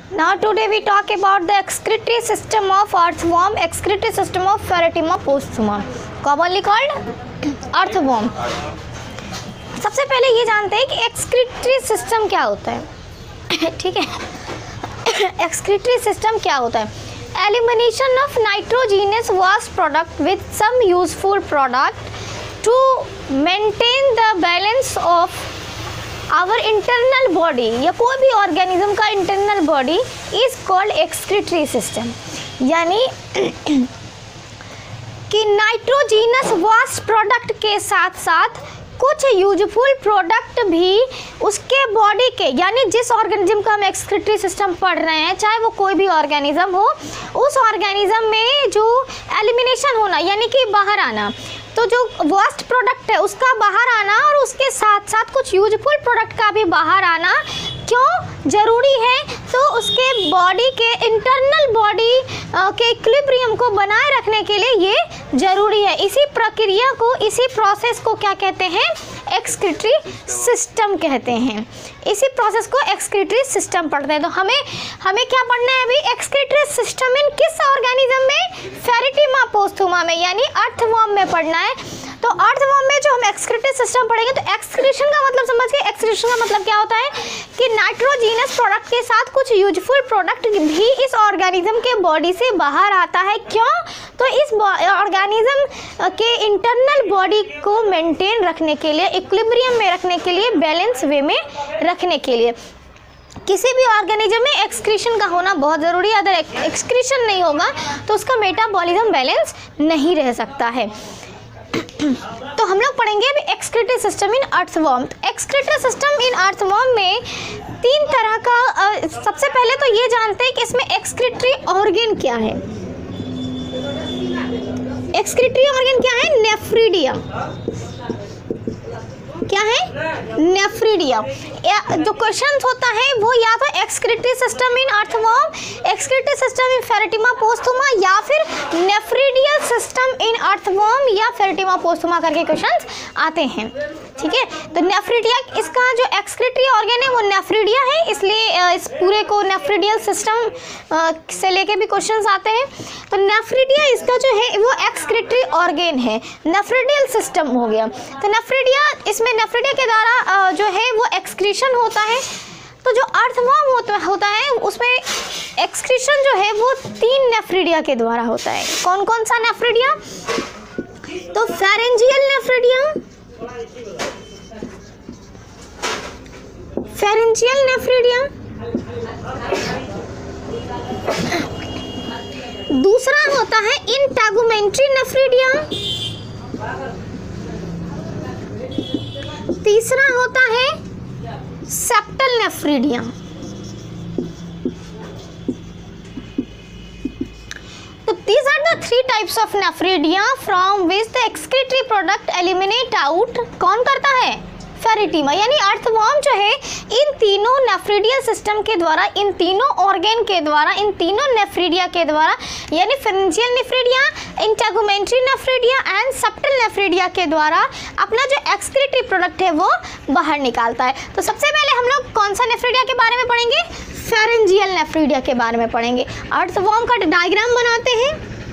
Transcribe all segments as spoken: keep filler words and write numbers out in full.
Now today we talk about the excretory system of earthworm, excretory system of pheretima posthuma, commonly called earthworm. सबसे पहले ये जानते हैं कि excretory system क्या होता है. ठीक है, excretory system क्या होता है? Elimination of nitrogenous waste product with some useful product to maintain the balance of our internal body, या कोई भी ऑर्गेनिज्म का internal body is called excretory system. यानी कि नाइट्रोजीनस वेस्ट प्रोडक्ट के साथ साथ कुछ यूजफुल प्रोडक्ट भी उसके बॉडी के, यानी जिस ऑर्गेनिज्म का हम एक्सक्रीटरी सिस्टम पढ़ रहे हैं, चाहे वो कोई भी ऑर्गेनिज्म हो, उस ऑर्गेनिज्म में जो एलिमिनेशन होना यानी कि बाहर आना, तो जो वेस्ट प्रोडक्ट है उसका बाहर आना और उसके साथ साथ कुछ यूजफुल प्रोडक्ट का भी बाहर आना क्यों ज़रूरी है? तो उसके बॉडी के इंटरनल बॉडी के इक्विलिब्रियम को बनाए रखने के लिए ये ज़रूरी है. इसी प्रक्रिया को, इसी प्रोसेस को क्या कहते हैं? एक्सक्रीटरी सिस्टम कहते हैं. इसी प्रोसेस को एक्सक्रीटरी सिस्टम पढ़ते हैं. तो हमें हमें क्या पढ़ना है अभी? एक्सक्रीटरी सिस्टम इन किस ऑर्गेनिज्म में? फेरेटिमा पोस्थुमा में, यानी अर्थवर्म में पढ़ना है. तो अर्थवर्म में जो हम एक्सक्रीटरी सिस्टम पढ़ेंगे, तो एक्सक्रीशन का मतलब समझ गए. एक्सक्रीशन का मतलब क्या होता है कि नाइट्रोजीनस प्रोडक्ट के साथ कुछ यूजफुल प्रोडक्ट भी इस ऑर्गेनिज्म के बॉडी से बाहर आता है. क्यों? तो इस ऑर्गेनिज्म के इंटरनल बॉडी को मेंटेन रखने के लिए, इक्विलिब्रियम में रखने के लिए, बैलेंस वे में रखने के लिए. किसी भी ऑर्गेनिज्म में एक्सक्रीशन का होना बहुत ज़रूरी है. अगर एक्सक्रीशन नहीं होगा तो उसका मेटाबॉलिज्म बैलेंस नहीं रह सकता है. तो हम लोग पढ़ेंगे अभी excretory system in earthworm. Excretory system in earthworm में तीन तरह का, सबसे पहले तो ये जानते हैं कि इसमें एक्सक्रीटरी ऑर्गन क्या है. एक्सक्रीटरी ऑर्गन क्या है? नेफ्रिडिया. क्या है? नेफ्रिडिया. जो क्वेश्चन होता है वो या तो excretory system in earthworm, excretory system in Pheretima posthuma, या फिर नेफ्रिडियल सिस्टम इन अर्थवर्म या फेरेटिमा पोस्थुमा करके क्वेश्चंस आते हैं. ठीक है, तो नेफ्रिडिया, इसका जो एक्सक्रीटरी ऑर्गन है वो नेफ्रिडिया है, इसलिए इस पूरे को नेफ्रिडियल सिस्टम से लेके भी क्वेश्चंस आते हैं. तो नेफ्रिडिया इसका जो है वो एक्सक्रीटरी ऑर्गन है. नेफ्रिडियल सिस्टम हो गया. तो नेफ्रिडिया, इसमें नेफ्रिडिया के द्वारा जो है वो एक्सक्रीशन होता है. तो जो अर्थवर्म होता, होता है उसमें एक्सक्रीशन जो है वो तीन नेफ्रिडिया के द्वारा होता है. कौन कौन सा नेफ्रिडिया? तो फेरेंजियल नेफ्रिडिया, फेरेंजियल नेफ्रिडिया, दूसरा होता है इंटेगुमेंट्री नेफ्रिडिया, तीसरा होता है septal nephridia. So these are the three types of nephridia from which the excretory product eliminate out. कौन करता है? फेरेटिमा. यानी अर्थवर्म जो है इन तीनों नेफ्रिडियल सिस्टम के द्वारा, इन तीनों ऑर्गन के द्वारा, इन तीनों नेफ्रिडिया के द्वारा, यानी pharyngeal nephridia, integumentary nephridia and septal nephridia के द्वारा अपना जो एक्सक्रीटरी प्रोडक्ट है वो बाहर निकालता है. तो सबसे पहले हम लोग कौन सा नेफ्रिडिया के बारे में पढ़ेंगे? फेरेंजियल नेफ्रिडिया के बारे में पढ़ेंगे. अर्थवर्म का डायग्राम बनाते हैं.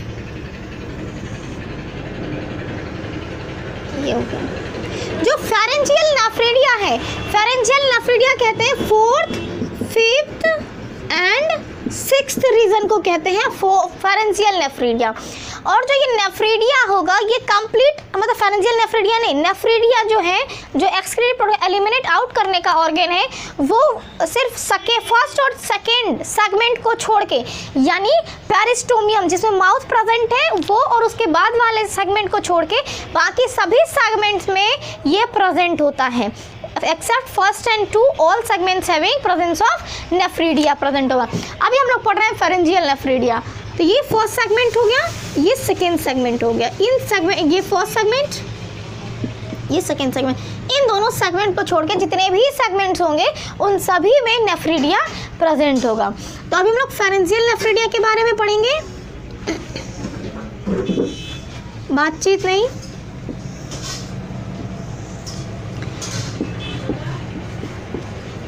ये हो गया. जो फेरेंजियल नेफ्रिडिया है, फेरेंजियल नेफ्रिडिया कहते हैं fourth, fifth and sixth region को कहते हैं फेरेंजियल नेफ्रिडिया. और जो ये नेफ्रिडिया होगा ये कंप्लीट, मतलब फेरेंजियल नेफ्रिडिया नहीं, नेफ्रिडिया जो है, जो एक्सक्रीटरी प्रोडक्ट एलिमिनेट आउट करने का ऑर्गन है, वो सिर्फ सके फर्स्ट और सेकेंड सेगमेंट को छोड़ के, यानी पेरिस्टोमियम जिसमें माउथ प्रेजेंट है वो, और उसके बाद वाले सेगमेंट को छोड़ के बाकी सभी सेगमेंट्स में ये प्रेजेंट होता है. Except first and two, all segments having presence of nephridia present होगा. अभी हम लोग पढ़ रहे हैं फेरेंजियल नेफ्रिडिया. तो ये फर्स्ट सेगमेंट हो गया, ये सेकेंड सेगमेंट हो गया. इन सेगमेंट, ये फर्स्ट सेगमेंट, ये सेकेंड सेगमेंट, इन दोनों सेगमेंट को छोड़ के जितने भी सेगमेंट्स होंगे उन सभी में नेफ्रिडिया प्रेजेंट होगा. तो अभी हम लोग फेरेंजियल नेफ्रिडिया के बारे में पढ़ेंगे. बातचीत नहीं.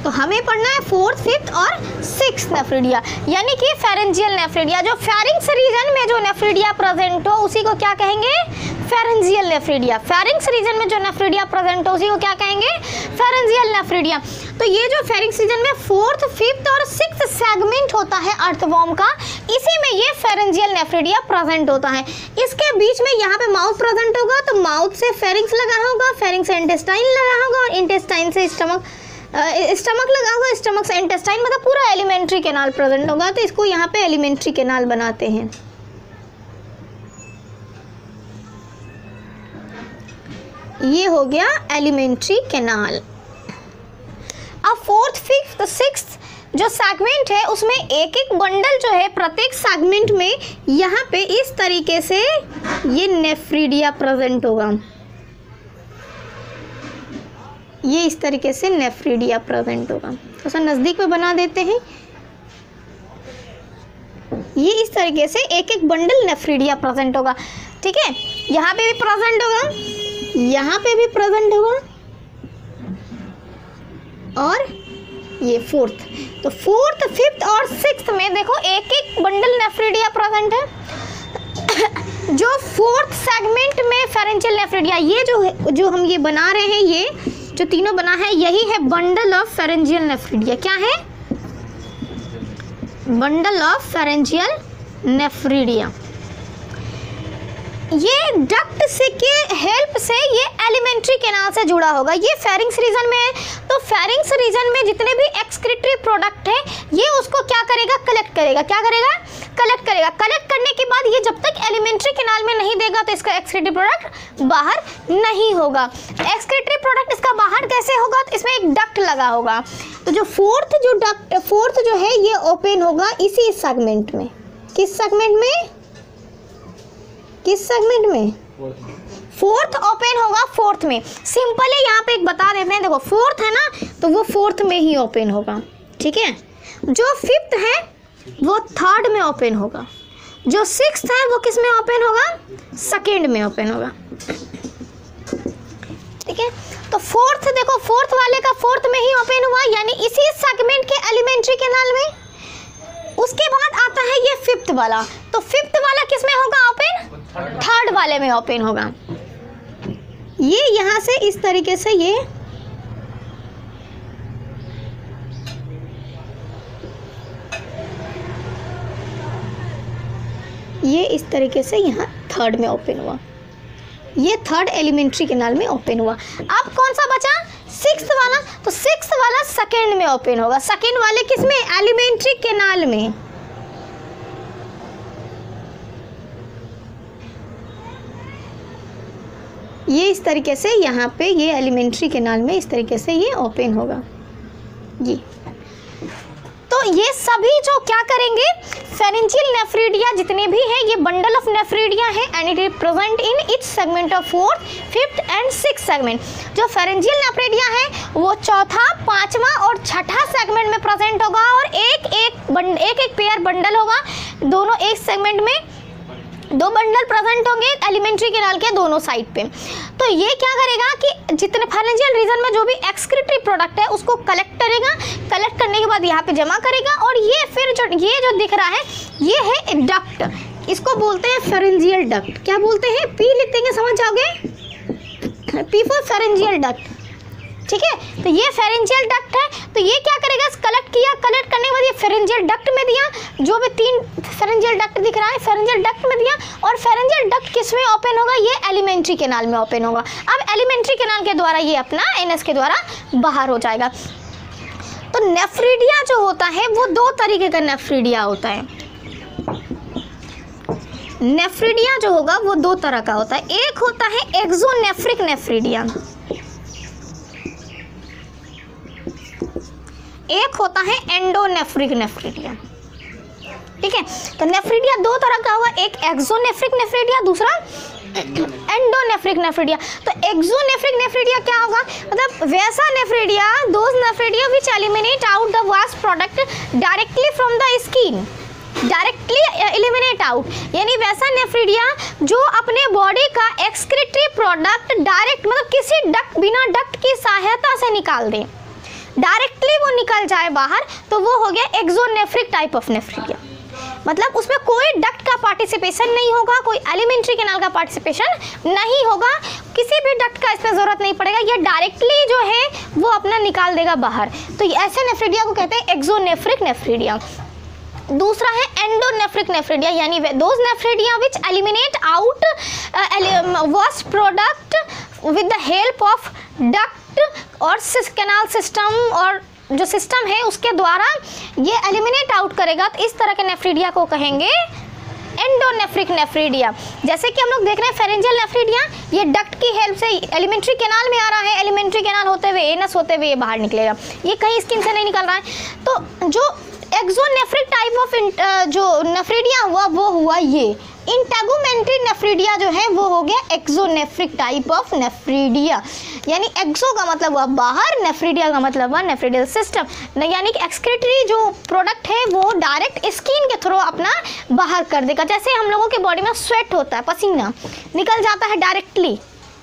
तो हमें पढ़ना है फोर्थ, फिफ्थ और सिक्स नेफ्रिडिया, यानी कि फेरेंजियल नेफ्रिडिया। जो फेरिंग्स रीजन में जो नेफ्रिडिया प्रेजेंट हो उसी को क्या कहेंगे? Pharyngeal nephridia. फेरिंग्स रीजन में जो नेफ्रिडिया प्रेजेंट हो उसी को क्या कहेंगे? Pharyngeal nephridia. तो ये जो फेरिंग्स रीजन में फोर्थ, फिफ्थ और सिक्स्थ सेगमेंट होता है अर्थवॉर्म का, इसी में ये फेरेंजियल नेफ्रिडिया प्रेजेंट होता है। इसके बीच में यहाँ पे माउथ प्रेजेंट होगा, तो माउथ से फेरिंग्स लगा होगा, फेरिंग्स से इंटेस्टाइन लगा होगा और इंटेस्टाइन से स्टमक स्टमक लगा होगा, स्टमक से इंटेस्टाइन, मतलब पूरा एलिमेंट्री कैनाल प्रेजेंट होगा। तो इसको यहाँ पे एलिमेंट्री कैनाल बनाते हैं। ये हो गया एलिमेंट्री कैनाल। अब फोर्थ, फिफ्थ, सिक्स्थ जो सेगमेंट है उसमें एक एक बंडल जो है प्रत्येक सेगमेंट में यहाँ पे इस तरीके से ये नेफ्रिडिया प्रेजेंट होगा। ये इस तरीके से नेफ्रिडिया प्रेजेंट होगा। थोड़ा सा नज़दीक में बना देते हैं। ये इस तरीके से एक एक बंडल नेफ्रिडिया प्रेजेंट होगा। ठीक है, यहाँ पे भी प्रेजेंट होगा, यहाँ पे भी प्रेजेंट होगा और ये फोर्थ। तो फोर्थ, फिफ्थ और सिक्स्थ में देखो एक एक बंडल नेफ्रिडिया प्रेजेंट है। जो फोर्थ सेगमेंट में फेरेंजियल नेफ्रिडिया, ये जो है जो हम ये बना रहे हैं, ये जो तीनों बना है यही है बंडल ऑफ फेरेंजियल नेफ्रिडिया। क्या है? Bundle of pharyngeal nephridia. ये डक्ट से के हेल्प से ये एलिमेंट्री कैनाल से जुड़ा होगा। ये फेरिंग्स रीजन में है, तो फेरिंग्स रीजन में जितने भी एक्सक्रीटरी प्रोडक्ट है ये उसको क्या करेगा? कलेक्ट करेगा। क्या करेगा? कलेक्ट करेगा। कलेक्ट करने के बाद ये जब तक एलिमेंट्री कैनाल में नहीं देगा तो इसका एक्सक्रीटरी प्रोडक्ट बाहर नहीं होगा। एक्सक्रीटरी प्रोडक्ट इसका बाहर कैसे होगा? तो इसमें एक डक्ट लगा होगा। तो जो फोर्थ जो डक्ट फोर्थ जो है ये ओपन होगा इसी सेगमेंट में। किस सेगमेंट में? किस सेगमेंट में? फोर्थ ओपन होगा फोर्थ में। सिंपल है, यहाँ पे एक बता देते हैं। देखो फोर्थ है ना, तो वो फोर्थ में ही ओपन होगा। ठीक है, जो फिफ्थ है वो थर्ड में ओपन होगा, जो सिक्स्थ है वो किस में ओपन होगा? सेकेंड में ओपन होगा। ठीक है, तो फोर्थ देखो, फोर्थ वाले का फोर्थ में ही ओपन हुआ, यानी इसी सेगमेंट के एलिमेंट्री कैनाल में। उसके बाद आता है ये फिफ्थ वाला, तो फिफ्थ वाला किस में होगा ओपन? थर्ड वाले में ओपन होगा। ये यहाँ से इस तरीके से ये ये इस तरीके से यहाँ थर्ड में ओपन हुआ। ये थर्ड एलिमेंट्री कैनाल में ओपन हुआ। अब कौन सा बचा? सिक्स्थ वाला। तो सिक्स्थ वाला सेकेंड में ओपन होगा। सेकेंड वाले किस में? एलिमेंट्री कैनाल में। ये इस तरीके से यहाँ पे ये एलिमेंट्री कैनाल में इस तरीके से ये ओपन होगा। ये तो ये सभी जो क्या करेंगे? फेरेंजियल नेफ्रिडिया जितने भी हैं ये बंडल ऑफ नेफ्रिडिया है and it is present in each segment of fourth, fifth and six segment. जो फेरेंजियल नेफ्रिडिया है वो चौथा, पांचवा और छठा सेगमेंट में प्रेजेंट होगा और एक एक बंड एक एक पेयर बंडल होगा। दोनों एक सेगमेंट में दो बंडल प्रेजेंट होंगे एलिमेंट्री कैनाल के दोनों साइड पे। तो ये क्या करेगा कि जितने फेरेंजियल रीजन में जो भी एक्सक्रीटरी प्रोडक्ट है उसको कलेक्ट करेगा। कलेक्ट करने के बाद यहाँ पे जमा करेगा और ये फिर जो ये जो दिख रहा है ये है डक्ट। इसको बोलते हैं फेरेंजियल डक्ट। क्या बोलते हैं? पी लिखते हैं, समझ जाओगे? P for pharyngeal duct. ठीक है, तो ये फेरेंजियल डक्ट है। तो ये क्या करेगा? कलेक्ट किया, कलेक्ट करने के बाद ये फेरेंजियल डक्ट में दिया। जो भी तीन फेरेंजियल डक्ट दिख रहा है फेरेंजियल डक्ट में दिया और फेरेंजियल डक्ट किस में ओपन होगा? ये एलिमेंट्री कैनाल में ओपन होगा। अब एलिमेंट्री कैनाल के द्वारा ये अपना एनएस के द्वारा बाहर हो जाएगा। तो नेफ्रिडिया जो होता है वो दो तरीके का नेफ्रिडिया होता है। नेफ्रिडिया जो होगा वो दो तरह का होता है। एक होता है एक्सोनेफ्रिक नेफ्रिडिया, एक होता है एंडोनेफ्रिक नेफ्रिडिया। ठीक है, तो नेफ्रिडिया दो तरह का होगा, एक एक्सोनेफ्रिक नेफ्रिडिया, दूसरा एंडोनेफ्रिक नेफ्रिडिया। तो एक्सोनेफ्रिक नेफ्रिडिया क्या होगा? मतलब वैसा nephridia, those nephridia which eliminate out the waste product directly from the skin, directly eliminate out, यानी वैसा नेफ्रिडिया जो अपने बॉडी का एक्सक्रीटरी प्रोडक्ट डायरेक्ट मतलब किसी डक्ट बिना डक्ट की सहायता से निकाल दे। डायरेक्टली वो निकल जाए बाहर तो वो हो गया एक्सोनेफ्रिक टाइप ऑफ नेफ्रिडिया। मतलब उसमें कोई डक्ट का पार्टिसिपेशन नहीं होगा, कोई एलिमेंट्री कैनाल का पार्टिसिपेशन नहीं होगा, किसी भी डक्ट का इसमें ज़रूरत नहीं पड़ेगा, ये डायरेक्टली जो है वो अपना निकाल देगा बाहर। तो ऐसे नेफ्रिडिया को कहते हैं एक्सोनेफ्रिक नेफ्रिडिया। दूसरा है एंडोनेफ्रिक नेफ्रिडिया, यानी those nephridia which eliminate out waste product with the help of duct और कैनाल सिस्टम, और जो सिस्टम है उसके द्वारा ये एलिमिनेट आउट करेगा, तो इस तरह के नेफ्रिडिया को कहेंगे एंडोनेफ्रिक नेफ्रिडिया। जैसे कि हम लोग देख रहे हैं फेरेंजियल नेफ्रिडिया, ये डक्ट की हेल्प से एलिमेंट्री कैनाल में आ रहा है, एलिमेंट्री कैनाल होते हुए एनस होते हुए ये बाहर निकलेगा, ये कहीं स्किन से नहीं निकल रहा है। तो जो एक्सोनेफ्रिक टाइप ऑफ जो नेफ्रिडिया हुआ वो हुआ ये इंटेगुमेंट्री नेफ्रिडिया, जो है वो हो गया एक्सोनेफ्रिक टाइप ऑफ नेफ्रिडिया। यानी एक्सो का मतलब हुआ बाहर, नेफ्रिडिया का मतलब हुआ नेफ्रिडियल सिस्टम, यानी कि एक्सक्रीटरी जो प्रोडक्ट है वो डायरेक्ट स्किन के थ्रू अपना बाहर कर देगा। जैसे हम लोगों के बॉडी में स्वेट होता है, पसीना निकल जाता है डायरेक्टली,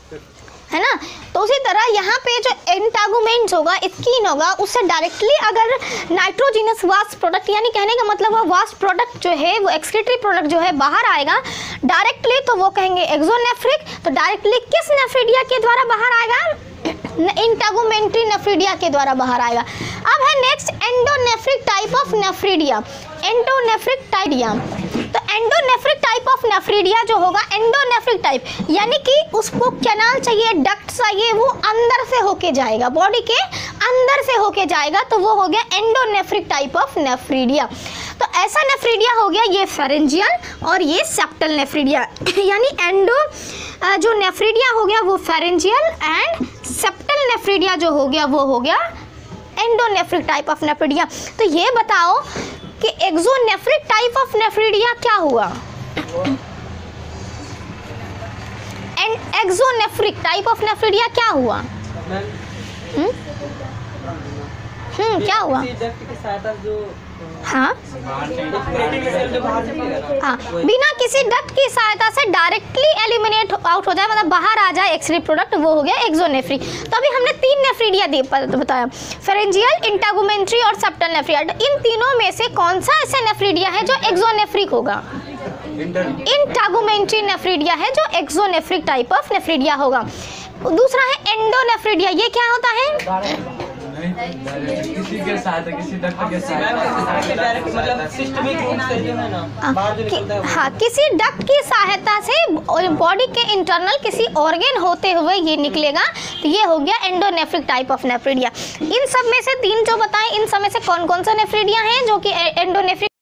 है ना, तो उसी तरह यहाँ पे जो इंटेगुमेंट्स होगा, स्किन होगा, उससे डायरेक्टली अगर नाइट्रोजिनस वास्ट प्रोडक्ट, यानी कहने का मतलब वो वास्ट प्रोडक्ट जो है वो एक्सक्रीटरी प्रोडक्ट जो है बाहर आएगा डायरेक्टली, तो वो कहेंगे एक्सोनेफ्रिक। तो डायरेक्टली किस नेफ्रिडिया के द्वारा बाहर आएगा? इंटेगुमेंट्री नेफ्रिडिया के द्वारा बाहर आएगा। अब है next endonephric type of nephridia. Endonephric टाइडिया, तो एंडोनेफ्रिक टाइप ऑफ नेफ्रिडिया जो होगा एंडोनेफ्रिक टाइप, यानी कि उसको कैनाल चाहिए, डक्ट चाहिए, वो अंदर से होके जाएगा, बॉडी के अंदर से होके जाएगा, तो वो हो गया एंडोनेफ्रिक टाइप ऑफ नेफ्रिडिया। तो ऐसा नेफ्रिडिया हो गया ये फेरेंजियल और ये सेप्टल नेफ्रिडिया। यानी एंडो जो नेफ्रिडिया हो गया वो फेरेंजियल एंड सेप्टल नेफ्रिडिया जो हो गया वो हो गया एंडोनेफ्रिक टाइप ऑफ नेफ्रिडिया। तो ये बताओ कि एक्सोनेफ्रिक टाइप ऑफ नेफ्रिडिया क्या हुआ? And exonephric type of nephridia क्या हुआ? हम्म हम्म क्या हुआ? हाँ हाँ बिना किसी डक्ट की सहायता से डायरेक्टली एलिमिनेट आउट हो जाए, मतलब बाहर आ जाए एक्सक्रीट प्रोडक्ट, वो हो गया एक्सोनेफ्रिक। तो अभी हमने तीन नेफ्रिडिया दी बताया, फेरेंजियल, इंटेगुमेंट्री और सेप्टल नेफ्रिडिया। इन तीनों में से कौन सा ऐसा नेफ्रिडिया है जो एक्सोनेफ्रिक होगा? इंटेगुमेंट्री नेफ्रिडिया है जो एक्सोनेफ्रिक टाइप ऑफ नेफ्रिडिया होगा। दूसरा है एंडोनेफ्रिडिया, ये क्या होता है? किसी के साथ किसी डक्ट के साथ हाँ किसी डक्ट की सहायता से बॉडी के इंटरनल किसी ऑर्गन होते हुए ये निकलेगा, तो ये हो गया एंडोनेफ्रिक टाइप ऑफ नेफ्रिडिया। इन सब में से तीन जो बताएं, इन सब में से कौन कौन सा नेफ्रिडिया हैं जो कि एंडोनेफ्रिक